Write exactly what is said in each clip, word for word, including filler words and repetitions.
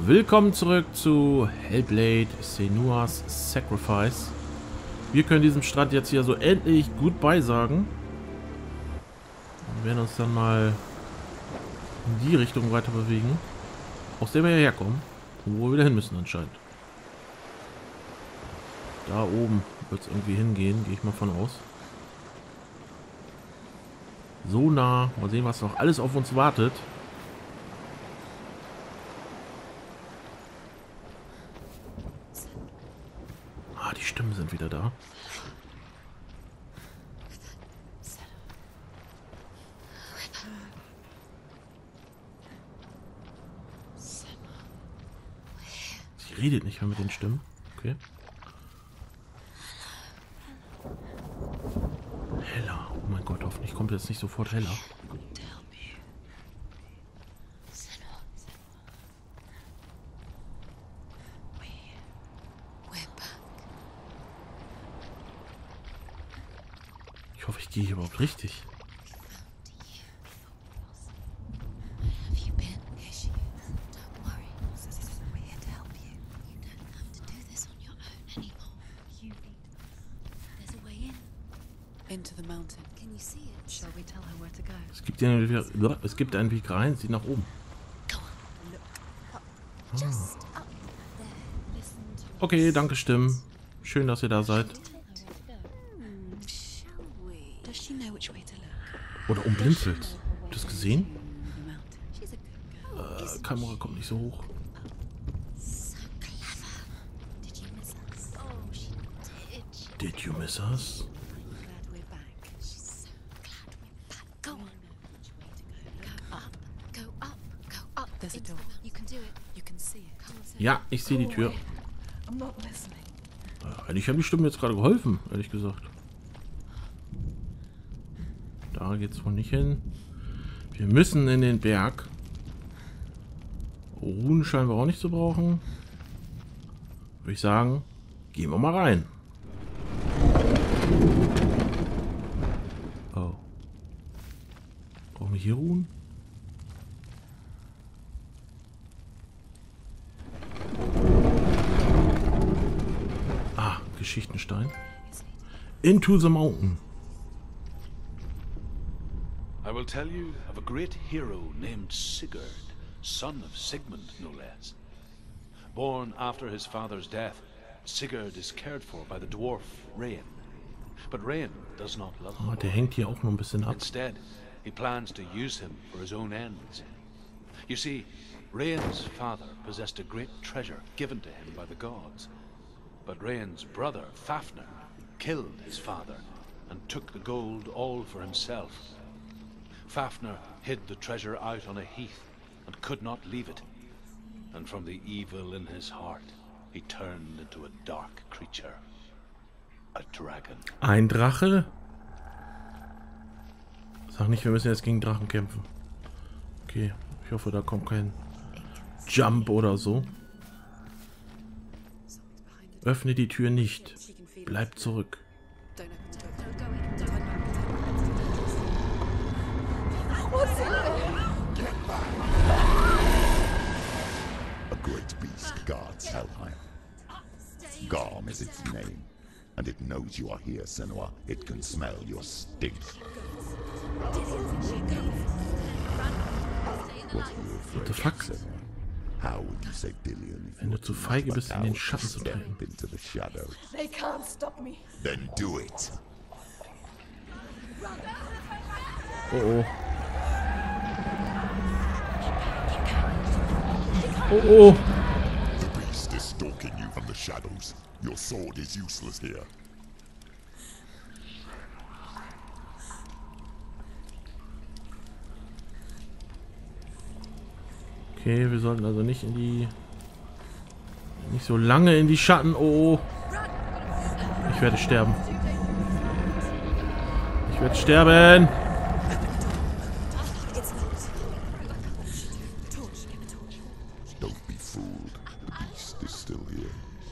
Willkommen zurück zu Hellblade: Senua's Sacrifice. Wir können diesem Strand jetzt hier so endlich gut beisagen. Wir werden uns dann mal in die Richtung weiter bewegen, aus der wir herkommen, wo wir wieder hin müssen anscheinend. Da oben wird es irgendwie hingehen, gehe ich mal von aus. So nah, mal sehen, was noch alles auf uns wartet. Ah, die Stimmen sind wieder da. Sie redet nicht mehr mit den Stimmen. Okay. Heller. Oh mein Gott, hoffentlich kommt jetzt nicht sofort Heller. Ich hoffe, ich gehe hier überhaupt richtig. Es gibt, einen, es gibt einen Weg rein, sie nach oben. Ah. Okay, danke Stimmen. Schön, dass ihr da seid. Oder umblinzelt. Habt ihr das gesehen? Äh, Kamera kommt nicht so hoch. Did you miss us? Ja, ich sehe die Tür. Äh, eigentlich haben die Stimmen jetzt gerade geholfen, ehrlich gesagt. Da geht's wohl nicht hin. Wir müssen in den Berg. Ruhen scheinen wir auch nicht zu brauchen. Würde ich sagen, gehen wir mal rein. Oh. Brauchen wir hier ruhen? Ah, Geschichtenstein. Into the mountain. I will tell you of a great hero named Sigurd, son of Sigmund, no less. Born after his father's death, Sigurd is cared for by the dwarf Rain. But Rain does not love him. Ah, der hängt hier auch noch ein bisschen ab. Instead, he plans to use him for his own ends. You see, Rain's father possessed a great treasure given to him by the gods. But Rain's brother, Fafnir, killed his father and took the gold all for himself. Fafnir hid the treasure out on a heath and could not leave it. And from the evil in his heart, he turned into a dark creature. A dragon. Ein Drache? Sag nicht, wir müssen jetzt gegen Drachen kämpfen. Okay, ich hoffe, da kommt kein Jump oder so. Öffne die Tür nicht. Bleib zurück. A great beast guards Helheim. Garm is its name, and it knows you are here, Senua. It can smell your stink. What the fuck? How would you say Dillion if Wenn du zu feige bist, in den Schatten zu treten. into the shadow? They can't stop me. Then do it. Oh oh. Oh oh. The beast is stalking you from the shadows. Your sword is useless here. Okay, wir sollten also nicht in die... Nicht so lange in die Schatten. Oh. Ich werde sterben. Ich werde sterben. Don't be fooled. The beast is still here.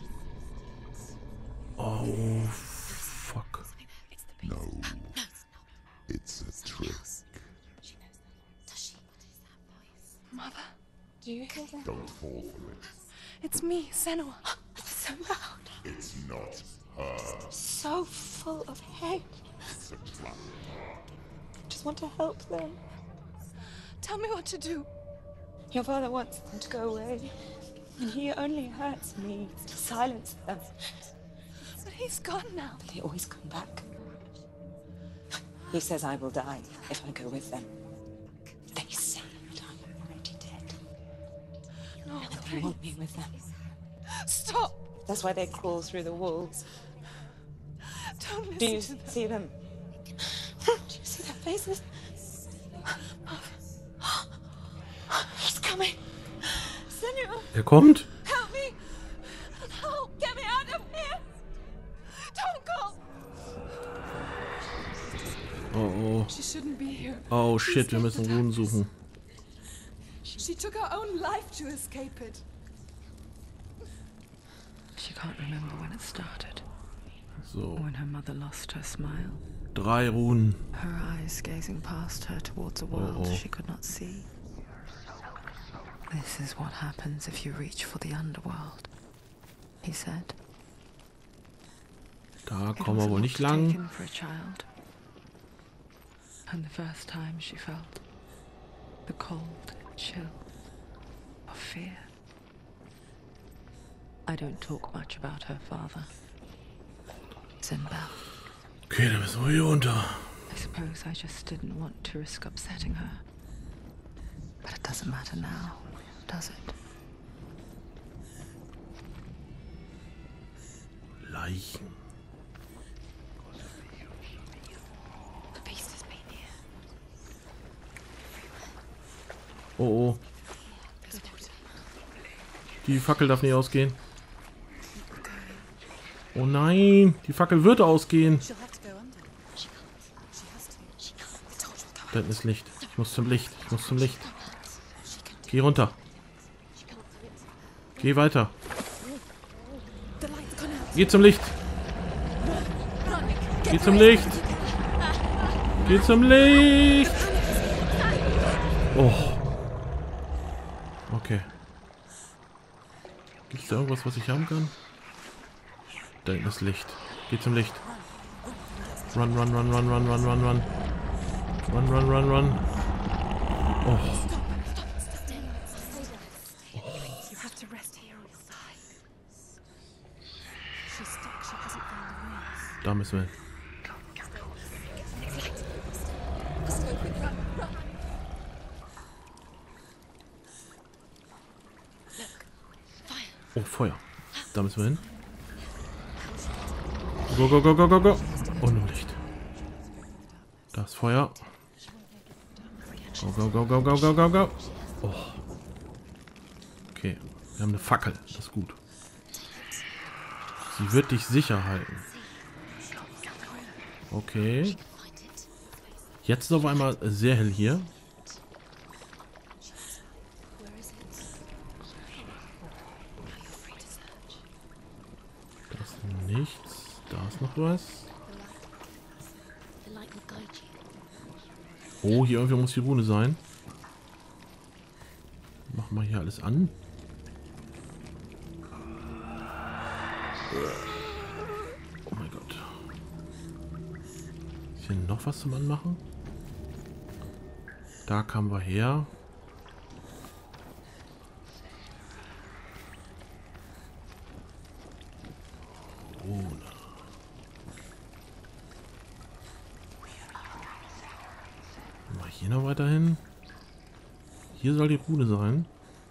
Oh, fuck. No. It's a trick. Mother, do you think Don't fall for it. It's me, Senua. So loud. It's not her. So full of hate. It's a trap. Just want to help them. Tell me what to do. Your father wants them to go away. And he only hurts me to silence them. But he's gone now. But they always come back. He says I will die if I go with them. They say that I'm already dead. No, they want me with them. Stop! That's why they crawl through the walls. Don't listen. Do you to them. see them? Do you see their faces? He's coming. Senua, Er kommt. help me! Help! Get me out of here! Don't go! Oh, oh. She shouldn't be here. Oh, shit, wir müssen Runen suchen. She took her own life to escape it. She can't remember when it started. So, When her mother lost her smile. drei Runen. Her eyes gazing past her towards a world Uh-oh. she could not see. This is what happens if you reach for the underworld, he said. Da It kommen was wir a wohl lot nicht to lang. take in for a child. And the first time she felt the cold chill of fear. I don't talk much about her father, Sinbad. Okay, dann müssen wir hier runter. I suppose I just didn't want to risk upsetting her. But it doesn't matter now, does it? Leichen. The beast has been here. Oh, oh. Die Fackel darf nicht ausgehen. Oh nein, die Fackel wird ausgehen. She'll have to go under. She can't. She has to. I told you to go Da hinten ist Licht. Ich muss zum Licht. Ich muss zum Licht. Geh runter. Geh weiter. The light's gone out. Geh zum Licht. Geh zum Licht. Geh zum Licht. Oh. Okay. Gibt es da irgendwas, was ich haben kann? Da hinten ist Licht. Geh zum Licht. Run, run, run, run, run, run, run, run. Run, run, run, run. Oh. You have to rest here on the side. She's stuck. She hasn't found the ruins. Da müssen wir hin. Oh, Feuer. Da müssen wir hin. Go, go, go, go, go, go. Oh, nur Licht. Da ist Feuer. Go, go, go, go, go, go, go, go. Oh. Okay, wir haben eine Fackel. Das ist gut. Sie wird dich sicher halten. Okay. Jetzt ist auf einmal sehr hell hier. Da ist nichts. Da ist noch was. Oh, hier irgendwie muss die Rune sein. Machen wir hier alles an. Oh mein Gott. Ist hier noch was zum Anmachen? Da kamen wir her. Rune. Mal hier noch weiterhin. Hier soll die Rune sein.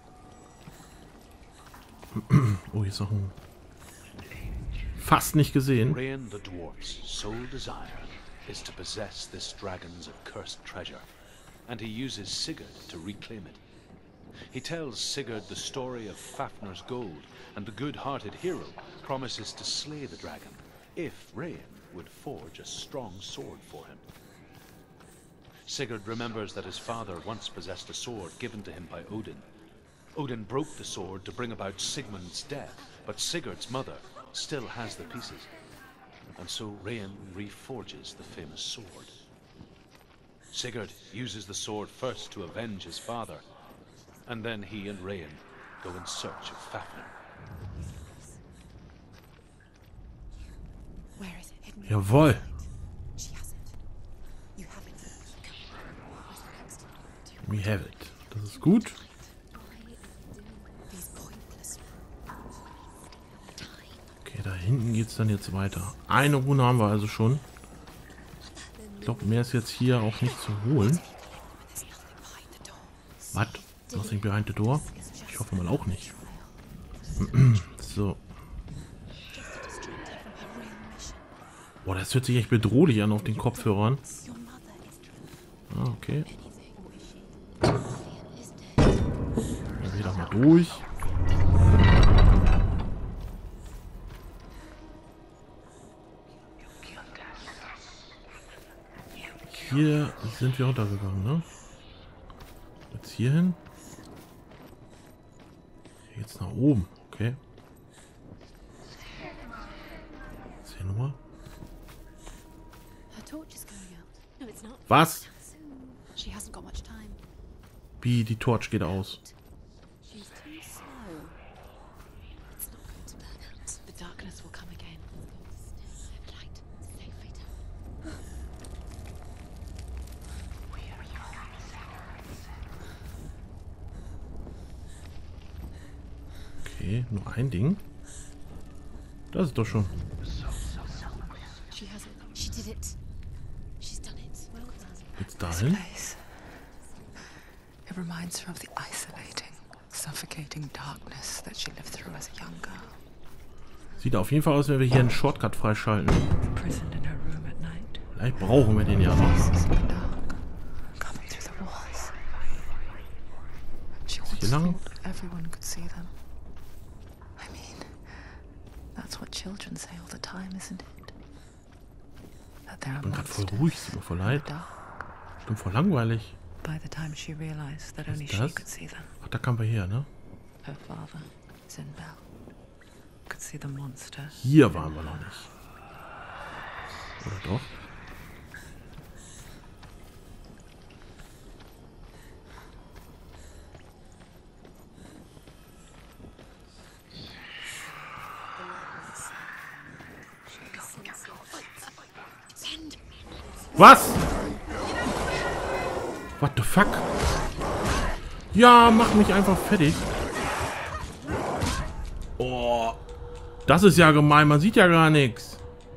Oh, hier ist noch ein... Fast nicht gesehen. Rain the dwarf's sole desire is to possess this dragon's accursed treasure, and he uses Sigurd to reclaim it. He tells Sigurd the story of Fafnir's gold, and the good-hearted hero promises to slay the dragon if Rain would forge a strong sword for him. Sigurd remembers that his father once possessed a sword given to him by Odin. Odin broke the sword to bring about Sigmund's death, but Sigurd's mother still has the pieces, and so Rain reforges the famous sword. Sigurd uses the sword first to avenge his father, and then he and Rain go in search of Fafnir. Where is it? Hidden. Jawohl. She has it. You have it. We have it. Das ist gut. These pointless. Okay, da hinten geht es dann jetzt weiter. Eine Rune haben wir also schon. Ich glaube, mehr ist jetzt hier auch nicht zu holen. Was? Nothing behind the door? Ich hoffe mal auch nicht. So. Boah, das hört sich echt bedrohlich an auf den Kopfhörern. Ah, okay. Dann geh doch mal durch. Hier sind wir runtergegangen, ne? Jetzt hier hin. Jetzt nach oben, okay. Senua. Was? Wie, die Torch geht aus. Okay, nur ein Ding. Das ist doch schon. Jetzt dahin. It reminds her of the isolating, suffocating darkness that she lived through as a young girl. Sieht auf jeden Fall aus, wenn wir hier einen Shortcut freischalten. Imprisoned in her room at night. Vielleicht brauchen wir den ja noch. Hier lang. Everyone could see them. I mean, that's what children say all the time, isn't it? That there Ich are bin gerade voll monsters ruhig, tut mir voll in the leid. dark. Ich bin voll langweilig. By the time she realized that Was only ist she das? could see them, Ach, da kamen wir her, ne? her father, Sinbad, could see the monster. Hier waren wir noch nicht. Oder doch? Was? What the fuck? Ja, mach mich einfach fertig. Oh, das ist ja gemein. Man sieht ja gar nichts.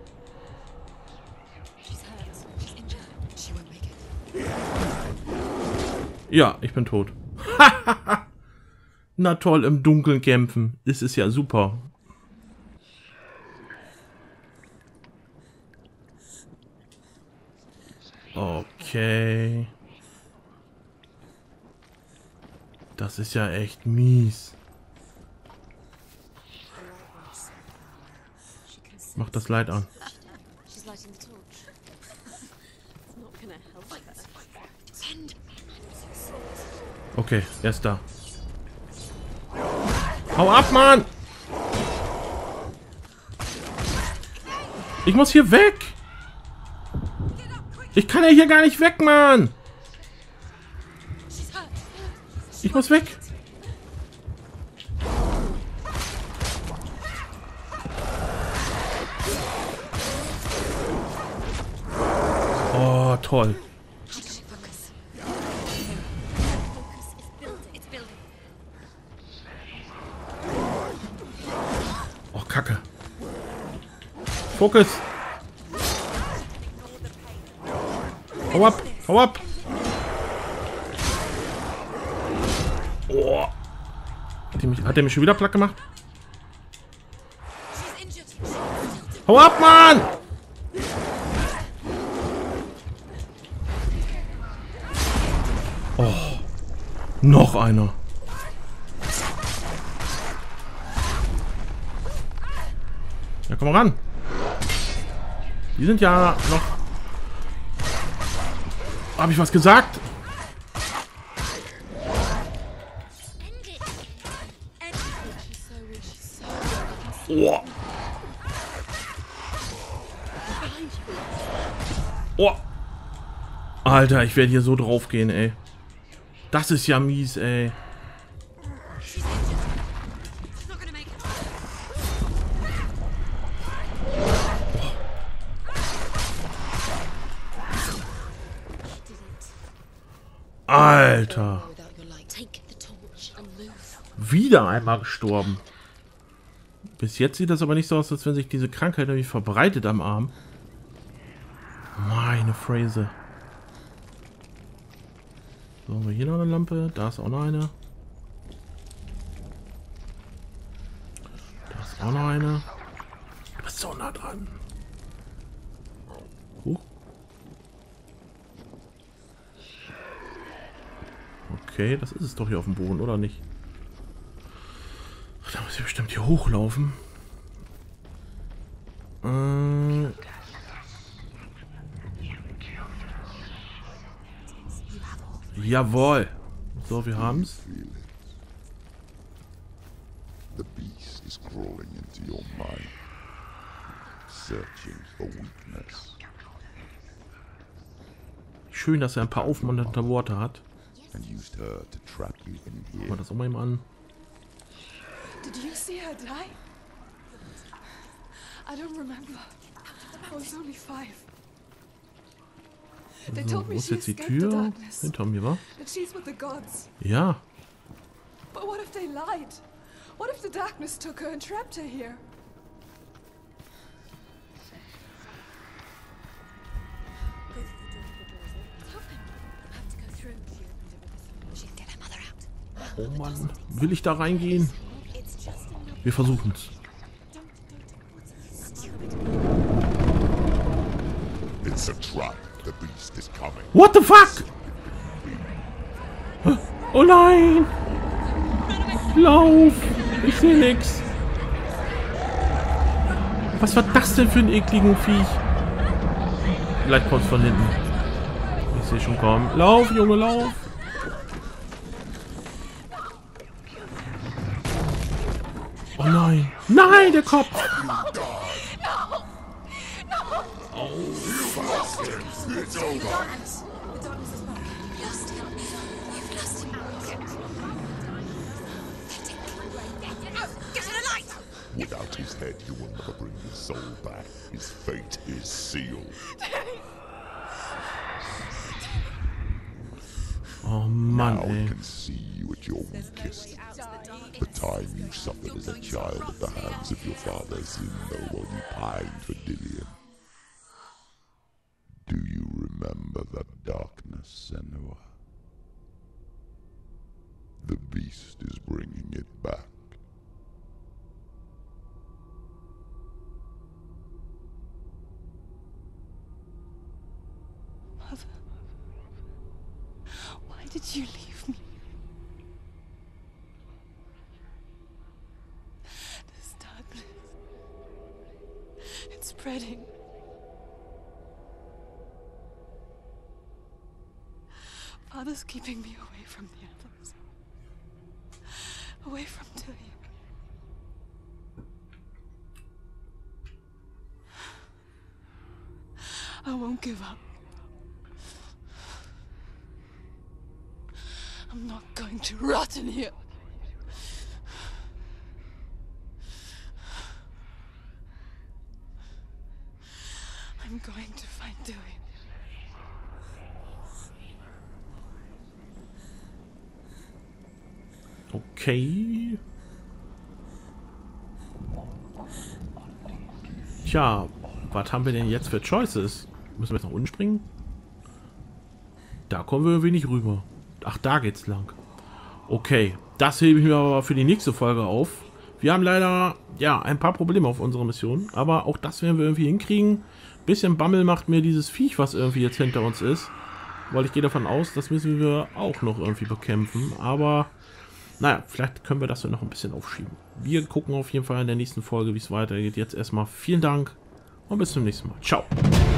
Ja, ich bin tot. Na toll, im Dunkeln kämpfen. Das ist ja super. Okay. Das ist ja echt mies. Mach das Light an. Okay, er ist da. Hau ab, Mann! Ich muss hier weg! Ich kann ja hier gar nicht weg, Mann! Ich muss weg! Oh, toll. Oh, Kacke. Fokus. Hau ab, hau ab. Oh. Hat er mich, hat er mich schon wieder platt gemacht? Hau ab, Mann! Oh. Noch einer. Ja, komm mal ran. Die sind ja noch... Habe ich was gesagt? Oh. Oh. Alter, ich werde hier so drauf gehen, ey. Das ist ja mies, ey. Alter. Wieder einmal gestorben. Bis jetzt sieht das aber nicht so aus, als wenn sich diese Krankheit irgendwie verbreitet am Arm. Meine Phrase. So, haben wir hier noch eine Lampe. Da ist auch noch eine. Da ist auch noch eine. Du bist so nah dran. Huch. Okay, das ist es doch hier auf dem Boden, oder nicht? Da muss ich bestimmt hier hochlaufen. Äh... Jawohl. So, wir haben's. The beast is crawling into your mind, searching for weakness. Schön, dass er ein paar aufmunternde Worte hat. And used her to trap you in Guck here. mal das auch mal eben an. Did you see her die? I don't remember. I was only five. They So, told wo me ist she jetzt die escaped the Tür? darkness. Hinter mir, wa? That she's with the gods. Ja. But what if they lied? What if the darkness took her and trapped her here? Oh Mann. Will ich da reingehen? Wir versuchen's. It's a trap. The beast is coming. What the fuck? Oh nein! Lauf! Ich sehe nix. Was war das denn für ein ekligen Viech? Vielleicht kommt's von hinten. Ich sehe schon kommen. Lauf, Junge, lauf! Oh nein! Nein, der Kopf! It's over. Without his head, you will never bring his soul back. His fate is sealed. Oh Mann, Now we ey. can see you at your weakest. The time you suffered as a child at the hands of your father Zindo while you pined for Dillion. Do you remember that darkness, Senua? The beast is bringing it back. Mother, why did you leave me? This darkness, it's spreading. Father's keeping me away from the others. Away from Dillion. I won't give up. I'm not going to rot in here. I'm going to find Dillion. Okay. Tja, was haben wir denn jetzt für Choices? Müssen wir jetzt nach unten springen? Da kommen wir irgendwie nicht rüber. Ach, da geht's lang. Okay, das hebe ich mir aber für die nächste Folge auf. Wir haben leider, ja, ein paar Probleme auf unserer Mission. Aber auch das werden wir irgendwie hinkriegen. Bisschen Bammel macht mir dieses Viech, was irgendwie jetzt hinter uns ist. Weil ich gehe davon aus, das müssen wir auch noch irgendwie bekämpfen. Aber, naja, vielleicht können wir das ja noch ein bisschen aufschieben. Wir gucken auf jeden Fall in der nächsten Folge, wie es weitergeht. Jetzt erstmal vielen Dank und bis zum nächsten Mal. Ciao.